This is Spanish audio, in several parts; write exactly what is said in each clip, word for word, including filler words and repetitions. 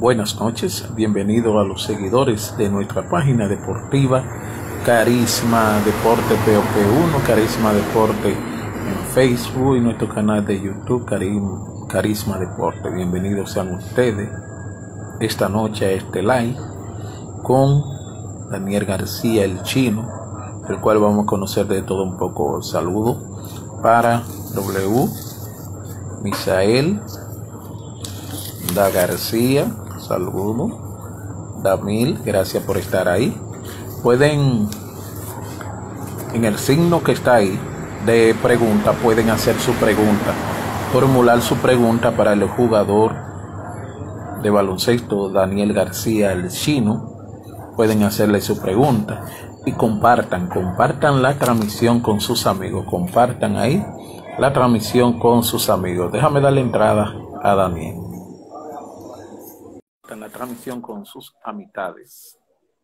Buenas noches, bienvenido a los seguidores de nuestra página deportiva Carisma Deporte P O P uno, Carisma Deporte en Facebook y nuestro canal de YouTube Carim, Carisma Deporte. Bienvenidos sean ustedes esta noche a este live con Daniel García, el chino, el cual vamos a conocer de todo un poco. Saludo para W, Misael, Da García, saludo, Damil, gracias por estar ahí. Pueden, en el signo que está ahí de pregunta, pueden hacer su pregunta, formular su pregunta para el jugador de baloncesto Daniel García, el chino. Pueden hacerle su pregunta y compartan, compartan la transmisión con sus amigos, compartan ahí la transmisión con sus amigos. Déjame darle entrada a Daniel. En la transmisión con sus amistades.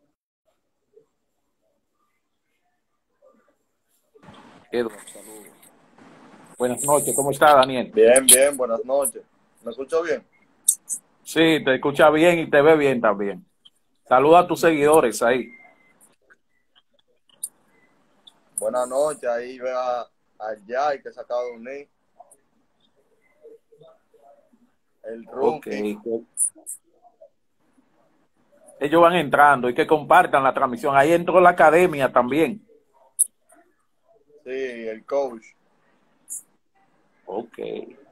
Edward, saludos. Buenas noches, ¿cómo está Daniel? Bien, bien, buenas noches. ¿Me escucho bien? Sí, te escucha bien y te ve bien también. Saluda a tus seguidores ahí. Buenas noches, ahí vea allá y que se acaba de unir. El rookie. Okay. Ellos van entrando y que compartan la transmisión. Ahí entró la academia también. Sí, el coach. Ok.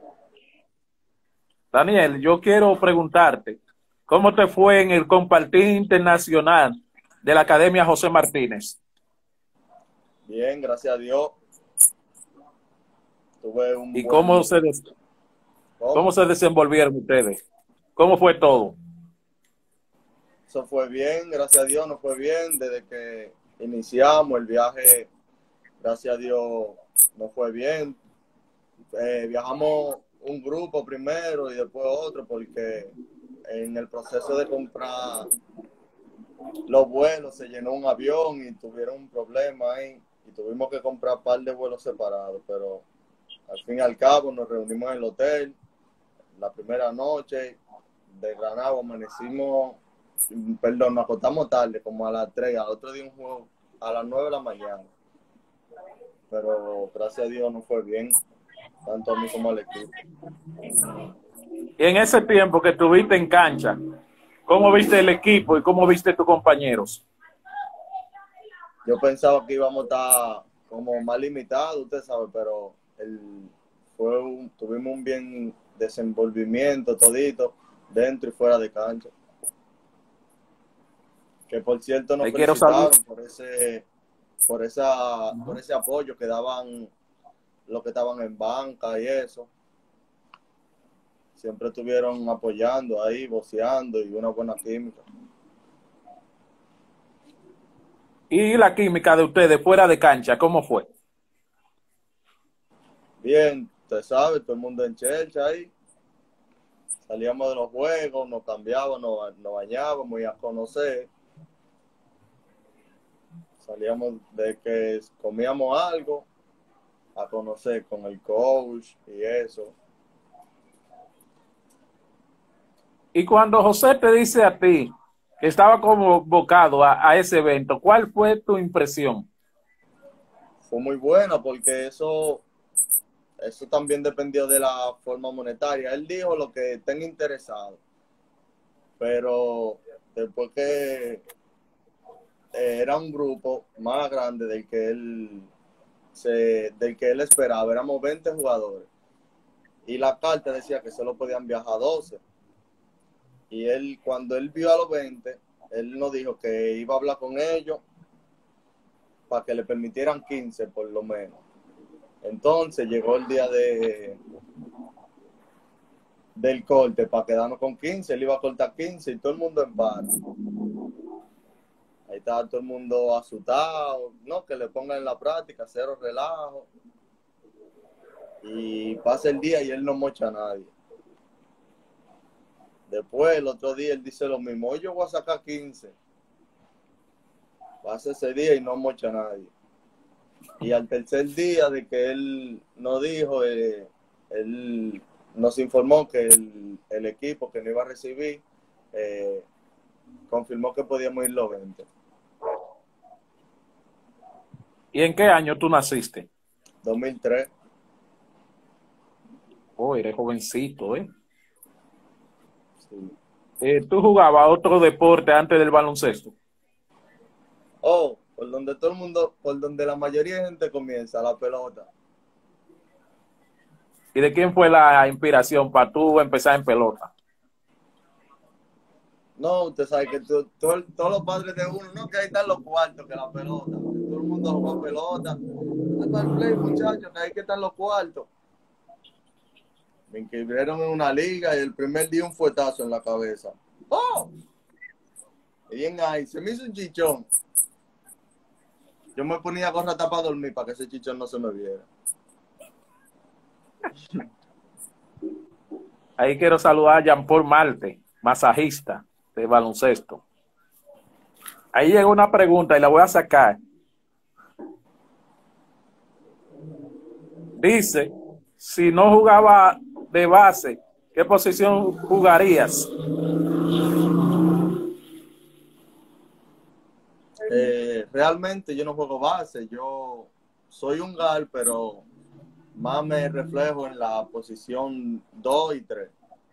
Daniel, yo quiero preguntarte, ¿cómo te fue en el compartir internacional de la Academia José Martínez? Bien, gracias a Dios. Tuve un ¿Y buen... cómo se, des... ¿Cómo? ¿Cómo se desenvolvieron ustedes? ¿Cómo fue todo? Eso fue bien, gracias a Dios, nos fue bien. Desde que iniciamos el viaje, gracias a Dios, nos fue bien. Eh, viajamos un grupo primero y después otro, porque en el proceso de comprar los vuelos se llenó un avión y tuvieron un problema ahí y tuvimos que comprar un par de vuelos separados, pero al fin y al cabo nos reunimos en el hotel la primera noche. De Granada amanecimos, perdón, nos acostamos tarde, como a las tres, al otro día un juego a las nueve de la mañana, pero gracias a Dios nos fue bien, tanto a mí como al equipo. Y en ese tiempo que estuviste en cancha, ¿cómo viste el equipo y cómo viste tus compañeros? Yo pensaba que íbamos a estar como más limitados, usted sabe, pero el, fue un, tuvimos un bien desenvolvimiento todito, dentro y fuera de cancha. Que por cierto nos felicitaron por ese, por esa, uh-huh. por ese apoyo que daban los que estaban en banca y eso. Siempre estuvieron apoyando ahí, voceando y una buena química. ¿Y la química de ustedes fuera de cancha, cómo fue? Bien, usted sabe, todo el mundo en chelcha ahí. Salíamos de los juegos, nos cambiábamos, nos, nos bañábamos y a conocer. Salíamos de que comíamos algo, a conocer con el coach y eso. Y cuando José te dice a ti que estaba convocado a, a ese evento, ¿cuál fue tu impresión? Fue muy buena porque eso, eso también dependió de la forma monetaria. Él dijo lo que estén interesados, pero después que eh, era un grupo más grande del que él se, del que él esperaba, éramos veinte jugadores y la carta decía que solo podían viajar doce. Y él, cuando él vio a los veinte, él nos dijo que iba a hablar con ellos para que le permitieran quince por lo menos. Entonces llegó el día de del corte para quedarnos con quince. Él iba a cortar quince y todo el mundo en paz. Ahí estaba todo el mundo asustado, no, que le pongan en la práctica, cero relajo. Y pasa el día y él no mocha a nadie. Después, el otro día, él dice lo mismo. Hoy yo voy a sacar quince. Pasa ese día y no mocha a nadie. Y al tercer día de que él nos dijo, eh, él nos informó que el, el equipo que no iba a recibir eh, confirmó que podíamos ir los veinte. ¿Y en qué año tú naciste? dos mil tres. Oh, eres jovencito, ¿eh? Sí. Eh, ¿Tú jugabas otro deporte antes del baloncesto? Oh, por donde todo el mundo, por donde la mayoría de gente comienza, la pelota. ¿Y de quién fue la inspiración para tú empezar en pelota? No, usted sabe que tú- todo- todos los padres de uno, no, que ahí están los cuartos, que la pelota. Que todo el mundo juega pelota. ¿Dónde está el play, muchachos? Que ahí que están los cuartos. Me inscribieron en una liga y el primer día un fuetazo en la cabeza. ¡Oh! Y bien ahí, se me hizo un chichón. Yo me ponía gorra para dormir para que ese chichón no se me viera. Ahí quiero saludar a Jean-Paul Marte, masajista de baloncesto. Ahí llegó una pregunta y la voy a sacar. Dice, si no jugaba de base, ¿qué posición jugarías? Eh, realmente yo no juego base, yo soy un gal, pero más me reflejo en la posición dos y tres.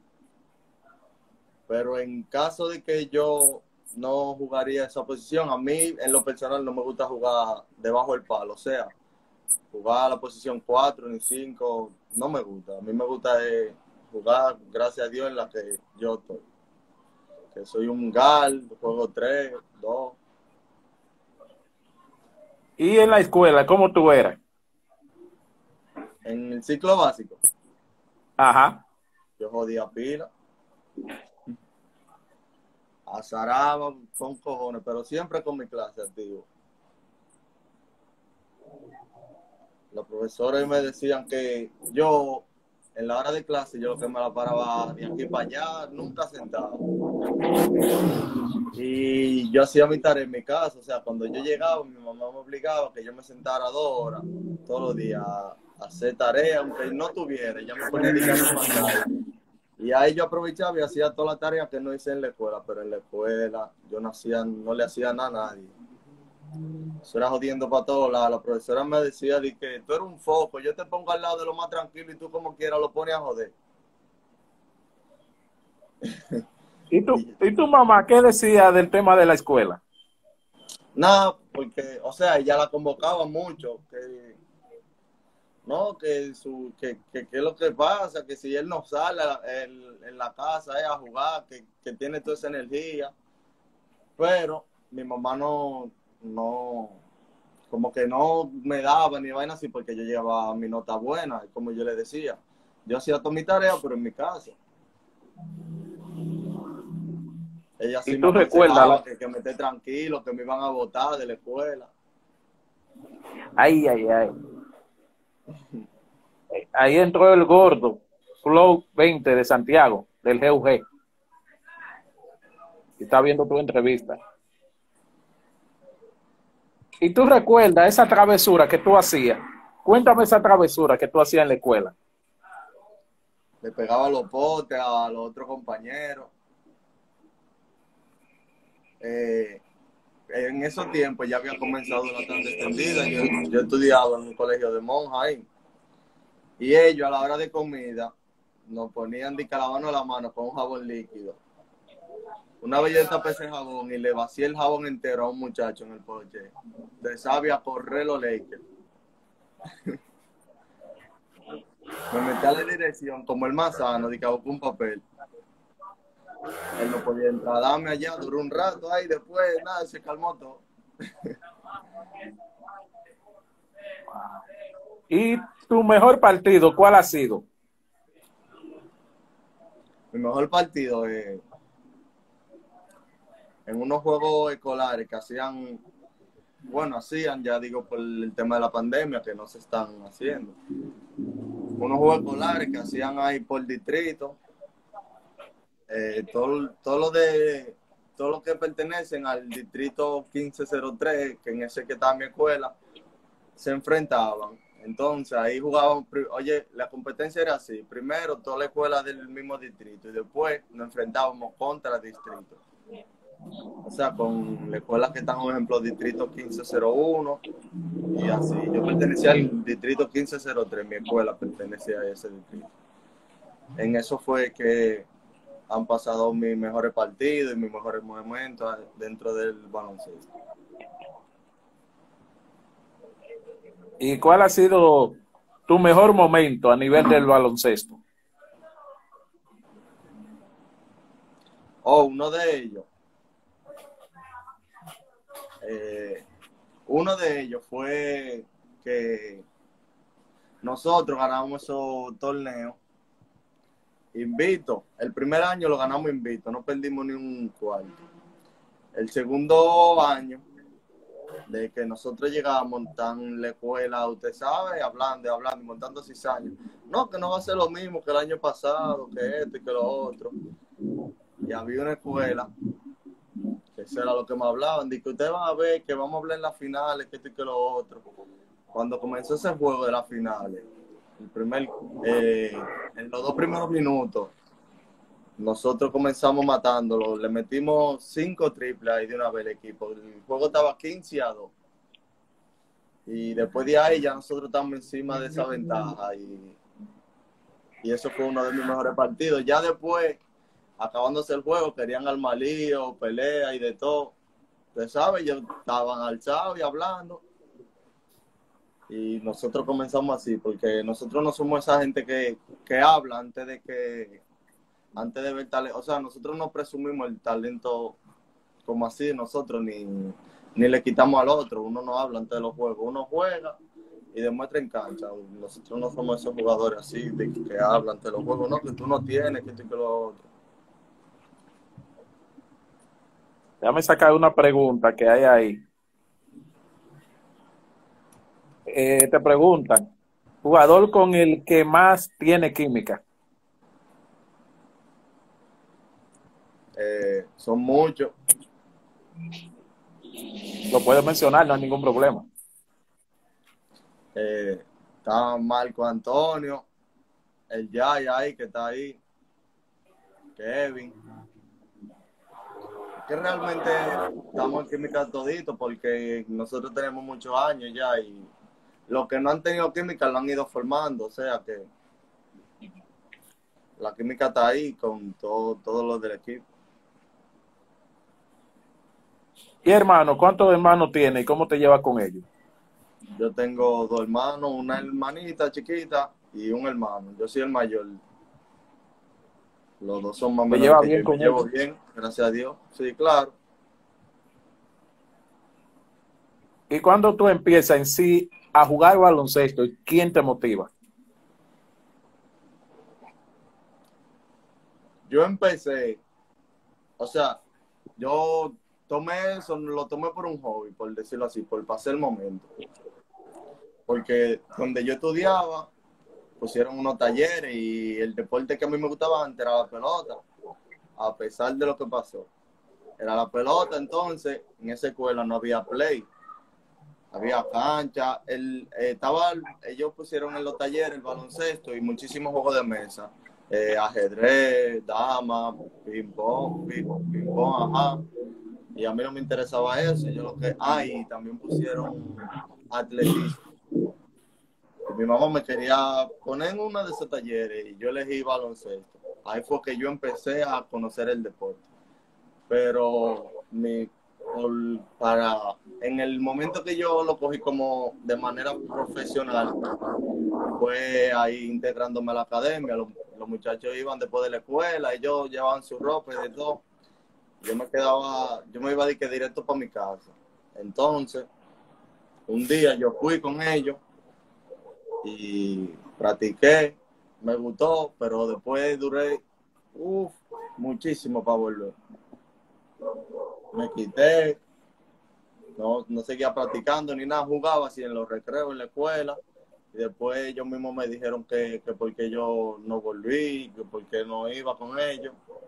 Pero en caso de que yo no jugaría esa posición, a mí en lo personal no me gusta jugar debajo del palo, o sea, jugar a la posición cuatro ni cinco, no me gusta. A mí me gusta eh, jugar, gracias a Dios, en la que yo estoy. Que soy un gal, juego tres, dos. Y en la escuela, ¿cómo tú eras? En el ciclo básico, Ajá. yo jodía pila, azaraba con cojones, pero siempre con mi clase activo. Los profesores me decían que yo, en la hora de clase, yo lo que me la paraba de aquí para allá, nunca sentado. Y yo hacía mi tarea en mi casa, o sea, cuando yo llegaba, mi mamá me obligaba a que yo me sentara dos horas todos los días a hacer tarea, aunque no tuviera, ella me ponía a dedicar a pantalla. Y ahí yo aprovechaba y hacía toda la tarea que no hice en la escuela, pero en la escuela yo no, hacía, no le hacía nada a nadie. Eso era jodiendo para todos lados. La profesora me decía de que tú eres un foco, yo te pongo al lado de lo más tranquilo y tú como quieras lo pones a joder. ¿Y tu, Y, ¿Y tu mamá qué decía del tema de la escuela? nada, porque, o sea, ella la convocaba mucho, que no, que su, que, que, que es lo que pasa, que si él no sale en, en la casa eh, a jugar, que, que tiene toda esa energía. Pero mi mamá no, no, como que no me daba ni vaina así porque yo llevaba mi nota buena, como yo le decía. Yo hacía toda mi tarea, pero en mi casa. Ella sí ¿Y me tú recuerdas? aconsejaba que, que me esté tranquilo, que me iban a botar de la escuela. Ay, ay, ay. Ahí entró el gordo, Flow veinte de Santiago, del G U G. Y está viendo tu entrevista. ¿Y tú recuerdas esa travesura que tú hacías? Cuéntame esa travesura que tú hacías en la escuela. Le pegaba los potes a los otros compañeros. Eh, en esos tiempos ya había comenzado una tanda extendida. Yo, yo estudiaba en un colegio de monjas ahí. Y ellos a la hora de comida nos ponían de calabano a la mano con un jabón líquido. Una vez yo tapé ese jabón y le vacié el jabón entero a un muchacho en el porche. De sabia a correr los Lakers. Me metí a la dirección como el más sano, de que busqué un papel. Él no podía entrar, dame allá, duró un rato ahí, después nada, se calmó todo. ¿Y tu mejor partido cuál ha sido? Mi mejor partido es en unos juegos escolares que hacían, bueno, hacían, ya digo, por el tema de la pandemia, que no se están haciendo. Unos juegos escolares que hacían ahí por distrito. Eh, todo, todo lo de todo lo que pertenecen al distrito quince cero tres, que en ese que está mi escuela, se enfrentaban Entonces ahí jugábamos, oye, la competencia era así, primero toda la escuela del mismo distrito y después nos enfrentábamos contra distritos. O sea, con la escuela que están, por ejemplo, distrito quince cero uno y así. Yo pertenecía al distrito quince cero tres, mi escuela pertenecía a ese distrito. En eso fue que han pasado mis mejores partidos y mis mejores momentos dentro del baloncesto. ¿Y cuál ha sido tu mejor momento a nivel del baloncesto? Oh, uno de ellos. Eh, uno de ellos fue que nosotros ganamos esos torneos invito. El primer año lo ganamos invito, no perdimos ni un cuarto. El segundo año, de que nosotros llegábamos en la escuela, usted sabe, hablando y hablando, montando cizañas. No, que no va a ser lo mismo que el año pasado, que esto y que lo otro. Y había una escuela, que eso era lo que me hablaban, de que ustedes van a ver que vamos a hablar en las finales, que esto y que lo otro. Cuando comenzó ese juego de las finales, el primer, eh, en los dos primeros minutos, nosotros comenzamos matándolo, le metimos cinco triples ahí de una vez al equipo. El juego estaba quince a dos. Y después de ahí ya nosotros estamos encima de esa ventaja. Y, y eso fue uno de mis mejores partidos. Ya después, acabándose el juego, querían armar lío, pelea y de todo. Usted sabe, ellos estaban alzados y hablando. Y nosotros comenzamos así, porque nosotros no somos esa gente que, que habla antes de que... antes de ver talento, o sea, nosotros no presumimos el talento como así nosotros, ni, ni le quitamos al otro, uno no habla antes de los juegos, uno juega y demuestra en cancha, nosotros no somos esos jugadores así, de que, que hablan antes de los juegos, no, que tú no tienes, que tú y que lo otro. Déjame sacar una pregunta que hay ahí. Eh, te preguntan, jugador con el que más tiene química. Eh, son muchos. Lo puedes mencionar, no hay ningún problema. Eh, está Marco Antonio, el Yay ahí que está ahí, Kevin. Que realmente estamos en química todito porque nosotros tenemos muchos años ya y los que no han tenido química lo han ido formando, o sea que la química está ahí con todo, todos los del equipo. Y hermano, ¿cuántos hermanos tienes y cómo te llevas con ellos? Yo tengo dos hermanos, una hermanita chiquita y un hermano. Yo soy el mayor. Los dos son más o ¿Te menos llevas que bien yo. con Me llevo ellos? bien, gracias a Dios. Sí, claro. ¿Y cuando tú empiezas en sí a jugar baloncesto, quién te motiva? Yo empecé, o sea, yo tomé eso, lo tomé por un hobby, por decirlo así, por pasar el momento. Porque donde yo estudiaba, pusieron unos talleres y el deporte que a mí me gustaba antes era la pelota, a pesar de lo que pasó. Era la pelota, entonces en esa escuela no había play, había cancha, el, eh, estaba, ellos pusieron en los talleres el baloncesto y muchísimos juegos de mesa, eh, ajedrez, dama, ping pong, ping, ping pong, ajá. Y a mí no me interesaba eso, yo lo que, ah, y también pusieron atletismo. Y mi mamá me quería poner en uno de esos talleres y yo elegí baloncesto. Ahí fue que yo empecé a conocer el deporte. Pero mi, por, para, en el momento que yo lo cogí como de manera profesional, fue ahí integrándome a la academia. Los, los muchachos iban después de la escuela, ellos llevaban su ropa y de todo. Yo me quedaba, yo me iba de que directo para mi casa. Entonces, un día yo fui con ellos y practiqué, me gustó, pero después duré uf, muchísimo para volver. Me quité, no, no seguía practicando ni nada, jugaba así en los recreos en la escuela y después ellos mismos me dijeron que, que porque yo no volví, que porque no iba con ellos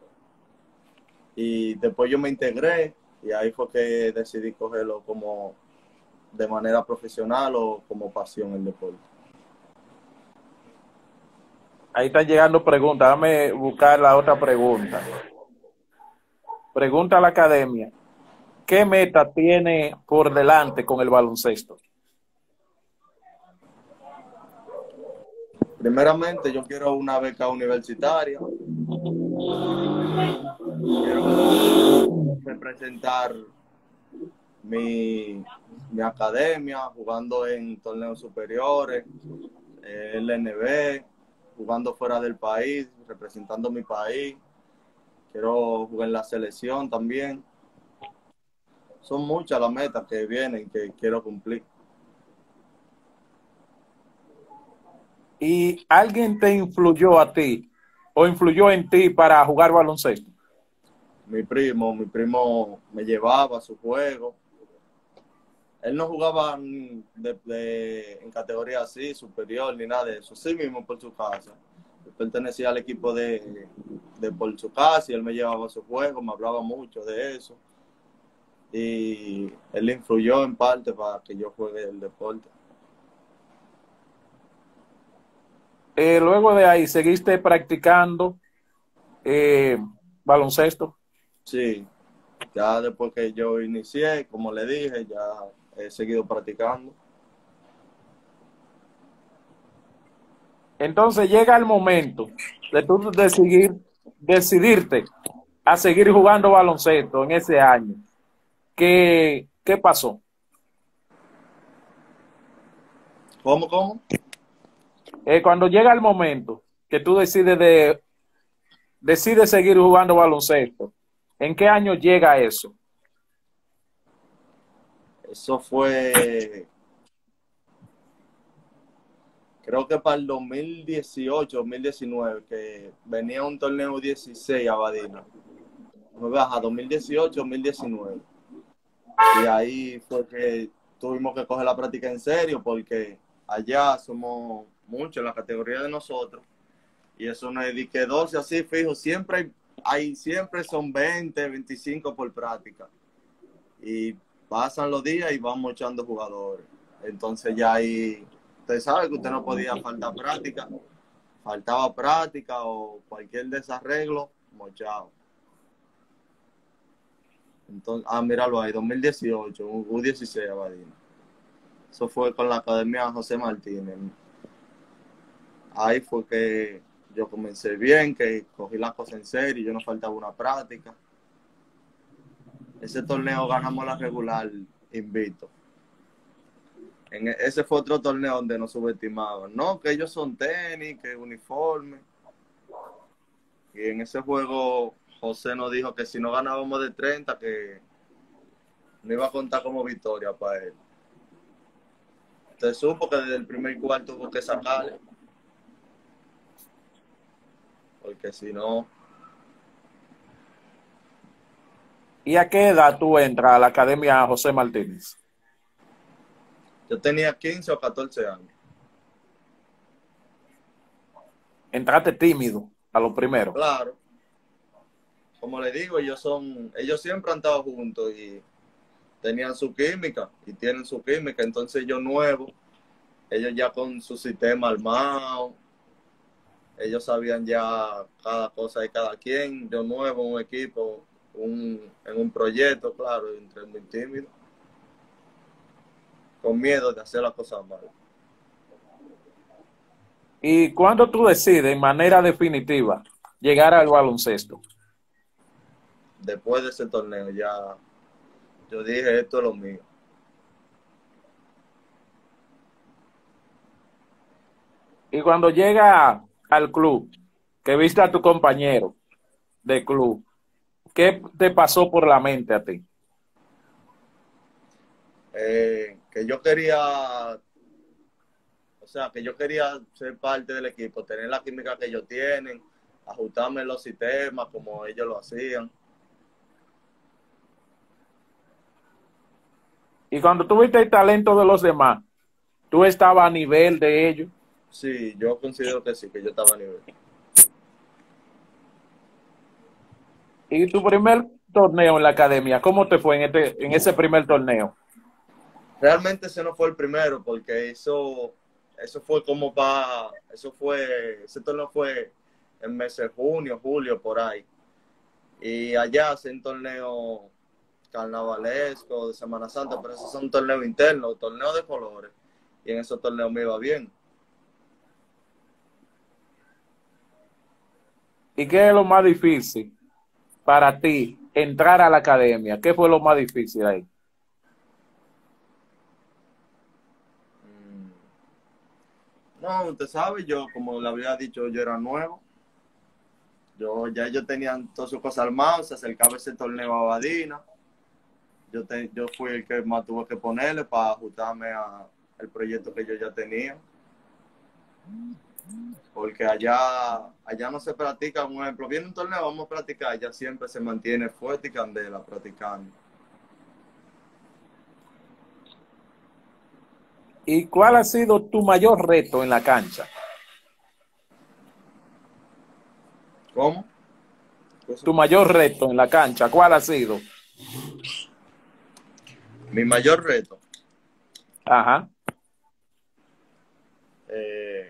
y después yo me integré y ahí fue que decidí cogerlo como de manera profesional o como pasión el deporte. Ahí están llegando preguntas. Dame buscar la otra pregunta. Pregunta a la academia. ¿Qué meta tiene por delante con el baloncesto? Primeramente, yo quiero una beca universitaria. Quiero representar mi, mi academia jugando en torneos superiores, eh, L N B, jugando fuera del país, representando mi país. Quiero jugar en la selección también. Son muchas las metas que vienen que quiero cumplir. ¿Y alguien te influyó a ti o influyó en ti para jugar baloncesto? Mi primo, mi primo me llevaba a su juego. Él no jugaba de, de, en categoría así, superior, ni nada de eso. Sí mismo por su casa. Él pertenecía al equipo de, de por su casa y él me llevaba a su juego, me hablaba mucho de eso. Y él influyó en parte para que yo juegue el deporte. Eh, luego de ahí, ¿seguiste practicando eh, baloncesto? Sí, ya después que yo inicié, como le dije, ya he seguido practicando. Entonces llega el momento de tú decidir, decidirte a seguir jugando baloncesto en ese año. ¿Qué, qué pasó? ¿Cómo, cómo? Eh, cuando llega el momento que tú decides de decides seguir jugando baloncesto, ¿en qué año llega eso? Eso fue, creo que para el dos mil dieciocho, dos mil diecinueve, que venía un torneo dieciséis a Badina. Me baja dos mil dieciocho, dos mil diecinueve. Y ahí fue que tuvimos que coger la práctica en serio porque allá somos muchos en la categoría de nosotros. Y eso no es de que doce así fijo, siempre hay, hay, siempre son veinte, veinticinco por práctica. Y pasan los días y vamos echando jugadores. Entonces ya ahí, usted sabe que usted no podía faltar práctica, faltaba práctica o cualquier desarreglo, mochado. Entonces, ah, míralo ahí, dos mil dieciocho, U dieciséis Abadina. Eso fue con la Academia José Martínez. Ahí fue que yo comencé bien, que cogí la cosa en serio, yo no faltaba una práctica. Ese torneo ganamos la regular invicto. En ese fue otro torneo donde nos subestimaban. No, que ellos son tenis, que uniforme. Y en ese juego José nos dijo que si no ganábamos de treinta, que no iba a contar como victoria para él. Usted supo que desde el primer cuarto tuvo que sacarle. Porque si no... ¿Y a qué edad tú entras a la Academia José Martínez? Yo tenía quince o catorce años. Entraste tímido a lo primero. Claro. Como le digo, ellos son, ellos siempre han estado juntos y tenían su química y tienen su química. Entonces yo nuevo, ellos ya con su sistema armado, ellos sabían ya cada cosa de cada quien. Yo nuevo, un equipo, un, en un proyecto, claro, entré muy tímido, con miedo de hacer las cosas mal. ¿Y cuándo tú decides, de manera definitiva, llegar al baloncesto? Después de ese torneo ya yo dije, esto es lo mío. Y cuando llega al club, que viste a tu compañero de club, ¿qué te pasó por la mente a ti? Eh, que yo quería, o sea, que yo quería ser parte del equipo, tener la química que ellos tienen, ajustarme los sistemas como ellos lo hacían. Y cuando tú viste el talento de los demás, ¿tú estabas a nivel de ellos? Sí, yo considero que sí, que yo estaba a nivel. Y tu primer torneo en la academia, ¿cómo te fue en, este, en ese primer torneo? Realmente ese no fue el primero, porque eso eso fue como para, eso fue, ese torneo fue en meses de junio, julio, por ahí. Y allá hacen torneos carnavalescos de Semana Santa, pero esos son torneos internos, torneos de colores. Y en esos torneos me iba bien. ¿Y qué es lo más difícil para ti entrar a la academia? ¿Qué fue lo más difícil ahí? No, usted sabe, yo, como le había dicho, yo era nuevo. Yo ya yo tenía todas sus cosas armadas, se acercaba ese torneo a Badina. Yo, te, yo fui el que más tuve que ponerle para ajustarme al proyecto que yo ya tenía. Porque allá, allá no se practica, un ejemplo, viene un torneo, vamos a practicar, allá siempre se mantiene fuerte y candela practicando. ¿Y cuál ha sido tu mayor reto en la cancha? ¿Cómo? Tu mayor reto en la cancha, ¿cuál ha sido? Mi mayor reto. Ajá. Eh,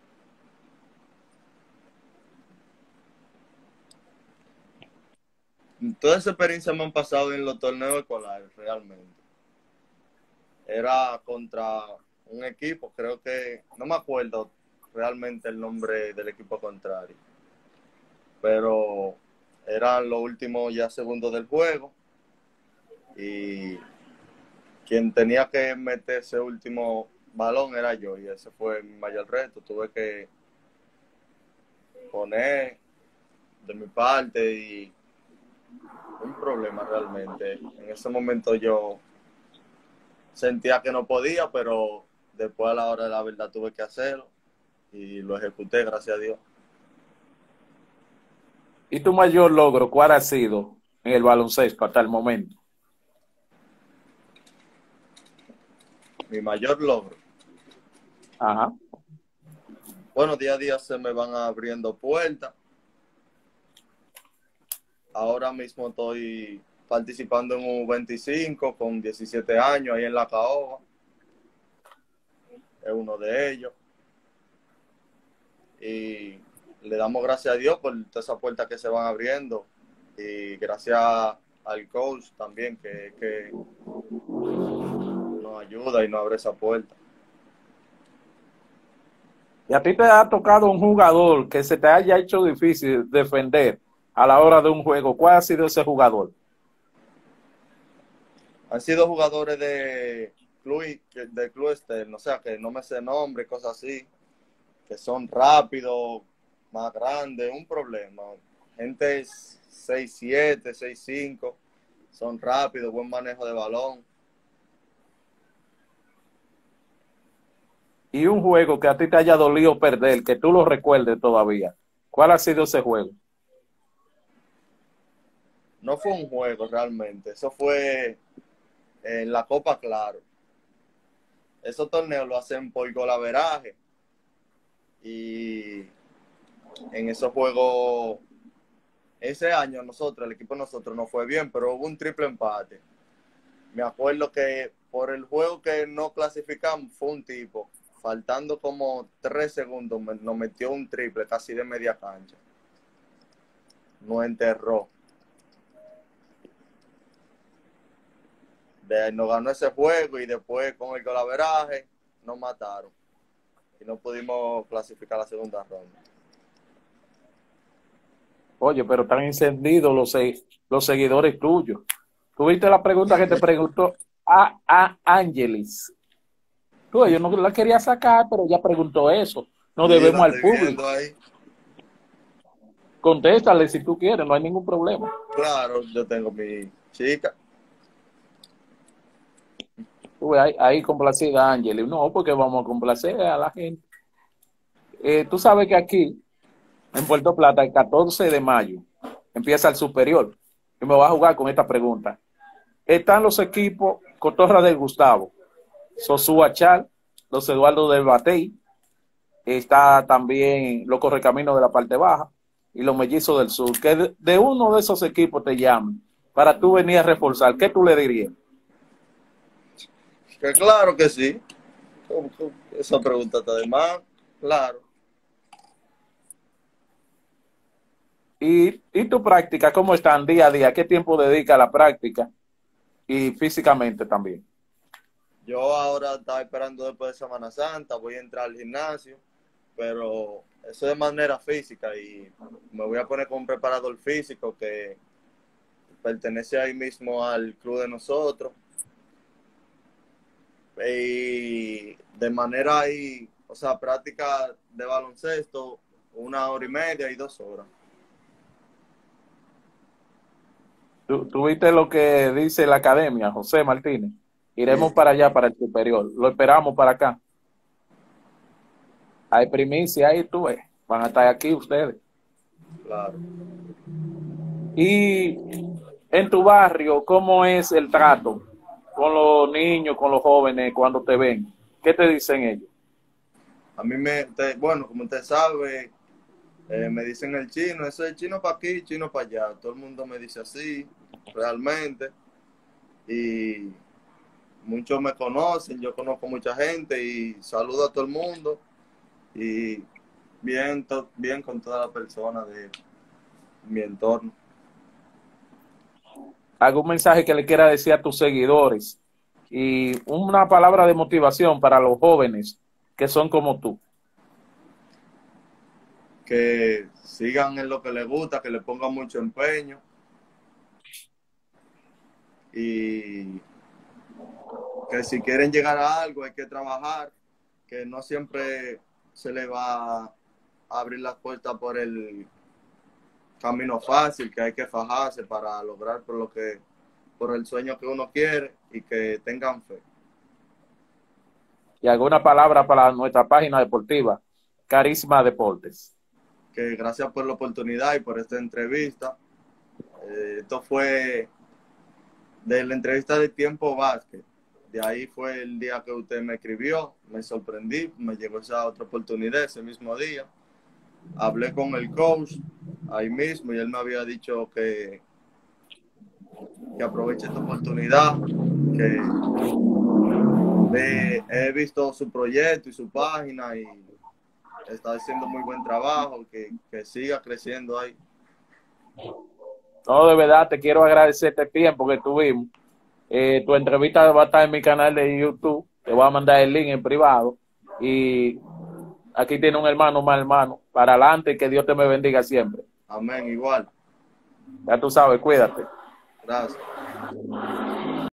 toda esa experiencia me han pasado en los torneos escolares, realmente. Era contra un equipo, creo que, no me acuerdo realmente el nombre del equipo contrario, pero eran los últimos ya segundos del juego y quien tenía que meter ese último balón era yo y ese fue mi mayor reto. Tuve que poner de mi parte y un problema realmente. En ese momento yo sentía que no podía, pero después a la hora de la verdad tuve que hacerlo y lo ejecuté, gracias a Dios. ¿Y tu mayor logro cuál ha sido en el baloncesto hasta el momento? Mi mayor logro. Ajá. Bueno, día a día se me van abriendo puertas. Ahora mismo estoy participando en un veinticinco con diecisiete años ahí en La Caoba. Es uno de ellos. Y le damos gracias a Dios por todas esas puertas que se van abriendo. Y gracias al coach también que, que nos ayuda y nos abre esa puerta. ¿Y a ti te ha tocado un jugador que se te haya hecho difícil defender a la hora de un juego? ¿Cuál ha sido ese jugador? Han sido jugadores de club, de club externo, o sea, que no me sé nombre, cosas así, que son rápidos, más grandes, un problema. Gente seis siete, seis cinco, son rápidos, buen manejo de balón. Y un juego que a ti te haya dolido perder, que tú lo recuerdes todavía. ¿Cuál ha sido ese juego? No fue un juego realmente, eso fue en la Copa Claro. Esos torneos lo hacen por golaveraje. Y en esos juegos, ese año nosotros, el equipo de nosotros no fue bien, pero hubo un triple empate. Me acuerdo que por el juego que no clasificamos fue un tipo, faltando como tres segundos, nos metió un triple casi de media cancha. Nos enterró. De, nos ganó ese juego y después con el golaveraje nos mataron. Y no pudimos clasificar la segunda ronda. Oye, pero están encendidos los, los seguidores tuyos. ¿Tuviste la pregunta que te preguntó a, a Angelis? Tú, yo no la quería sacar, pero ya preguntó eso. No Sí, debemos al público. Ahí. Contéstale si tú quieres, no hay ningún problema. Claro, yo tengo mi chica. Tú, ahí, ahí complacida Angelis. No, porque vamos a complacer a la gente. Eh, tú sabes que aquí, en Puerto Plata, el catorce de mayo, empieza el superior. Y me voy a jugar con esta pregunta. Están los equipos Cotorra del Gustavo, Sosúa Chal, los Eduardo del Batey, está también los Correcaminos de la parte baja y los Mellizos del Sur. Que de, de uno de esos equipos te llaman para tú venir a reforzar, ¿qué tú le dirías? Que claro que sí, Esa pregunta está de más, claro. ¿Y, y tu práctica cómo están día a día? ¿Qué tiempo dedica a la práctica? Y físicamente también. Yo ahora estaba esperando después de Semana Santa, voy a entrar al gimnasio, pero eso de manera física y me voy a poner con un preparador físico que pertenece ahí mismo al club de nosotros. Y de manera ahí, o sea, práctica de baloncesto, una hora y media y dos horas. ¿Tú, tú viste lo que dice la academia, José Martínez? Sí, Iremos para allá, para el superior. Lo esperamos para acá. Hay primicia ahí, tú ves. Van a estar aquí ustedes. claro. Y en tu barrio, ¿cómo es el trato con los niños, con los jóvenes cuando te ven? ¿Qué te dicen ellos? A mí me, te, bueno, como usted sabe, eh, me dicen el chino, ese es chino para aquí, chino para allá. Todo el mundo me dice así, realmente. Y muchos me conocen, yo conozco mucha gente y saludo a todo el mundo. Y bien, to, bien con toda la persona de mi entorno. ¿Algún mensaje que le quiera decir a tus seguidores? Y una palabra de motivación para los jóvenes que son como tú. Que sigan en lo que les gusta, que le pongan mucho empeño y que si quieren llegar a algo hay que trabajar, que no siempre se le va a abrir las puertas por el camino fácil, que hay que fajarse para lograr por lo que, por el sueño que uno quiere y que tengan fe. Y alguna palabra para nuestra página deportiva, Carisma Deportes. Que gracias por la oportunidad y por esta entrevista. Eh, esto fue de la entrevista de Tiempo Básquet. De ahí fue el día que usted me escribió, me sorprendí, me llegó esa otra oportunidad ese mismo día. Hablé con el coach ahí mismo y él me había dicho que, que aproveche esta oportunidad, que de, he visto su proyecto y su página y está haciendo muy buen trabajo, que, que siga creciendo ahí. No, de verdad, te quiero agradecer este tiempo que tuvimos. Eh, tu entrevista va a estar en mi canal de YouTube. Te voy a mandar el link en privado. Y aquí tiene un hermano más hermano. Para adelante, que Dios te me bendiga siempre. Amén, igual. Ya tú sabes, cuídate. Gracias.